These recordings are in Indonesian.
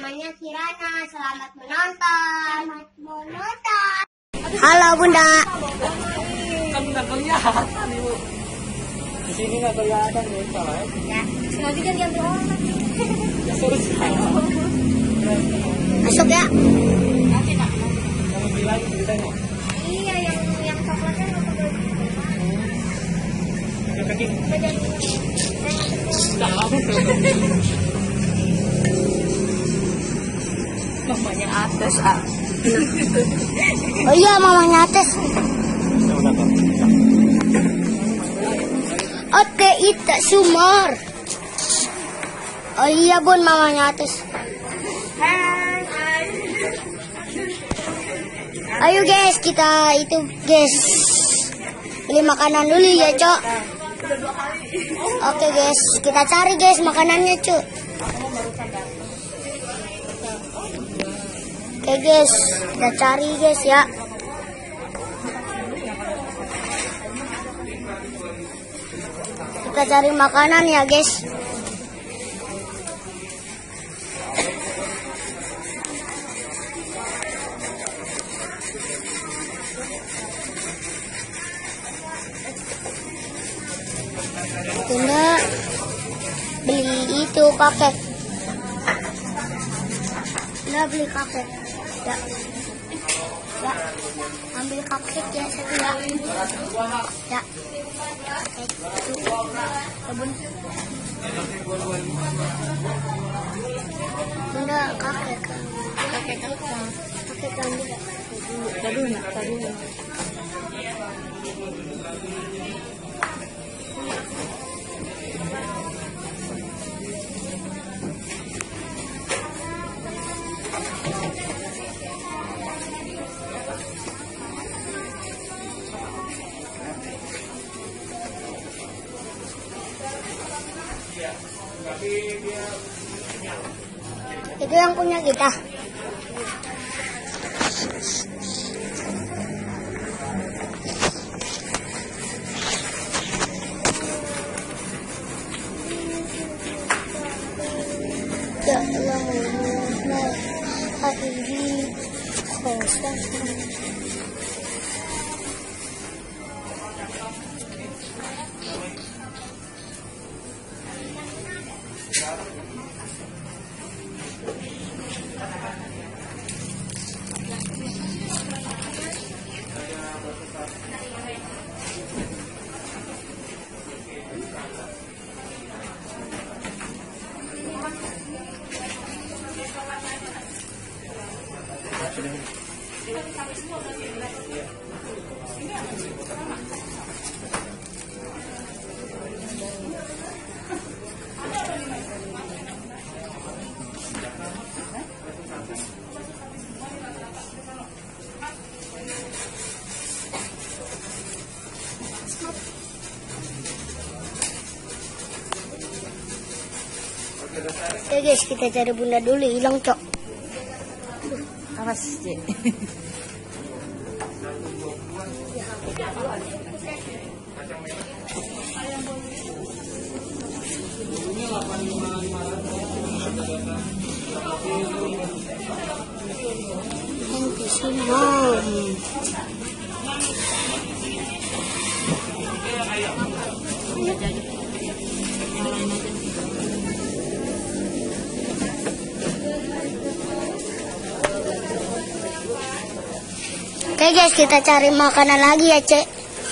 namanya Kirana. Selamat menonton. Halo Bunda. Kan nggak kelihatan Ibu. Di sini nggak kelihatan Bunda. Ya, lagi kan diambil orang. Ya suruh saya. Masuk ya. Nanti nak. Kamu bilang ceritanya. Iya, yang coklatnya nggak perlu. Kaki. Mamanya atas ah. Oh iya, mamanya atas. Oke, itu sumur. Oh iya Bun, mamanya atas. Ayo guys, kita itu guys beli makanan dulu ya Cok. Oke guys, kita cari guys makanannya Cok. Oke guys, kita cari guys ya. Kita cari makanan ya guys. Bunda beli itu kakek. Bunda beli kakek. Ya. Ya. Ambil kakek ya satu ya. Ya. Itu. Bunda kakek. Kakek apa? Kakek ambil. Tadi nak, tadi. Itu yang punya kita. Ya Allah, ini kosong. Oke guys, kita cari Bunda dulu, hilang Cok. Awas Cik. Thank you so much. Oke guys, kita cari makanan lagi ya Cek.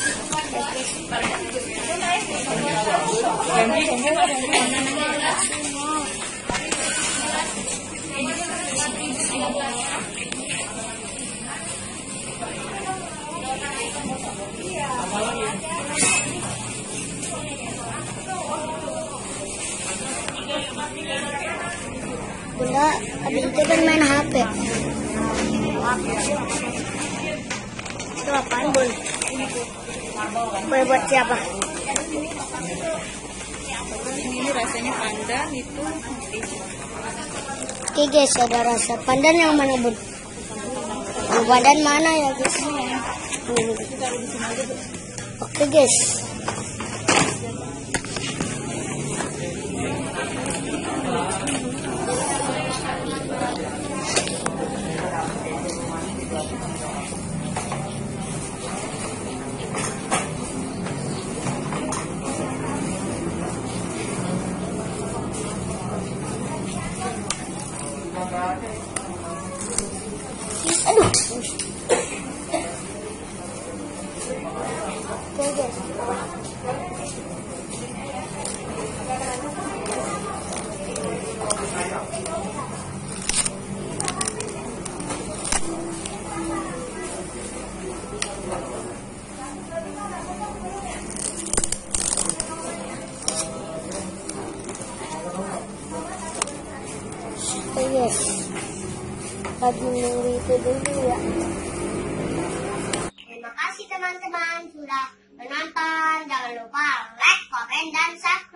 Bunda, abis itu kan main HP. Itu apaan Bun? Kue buat siapa? Ini rasanya pandan itu. Oke guys, ada rasa pandan yang mana Bun? Yang pandan mana ya guys? Oke guys. guys. Lagi nunggu itu dulu ya. Terima kasih teman-teman sudah menonton. Jangan lupa like, komen, dan subscribe.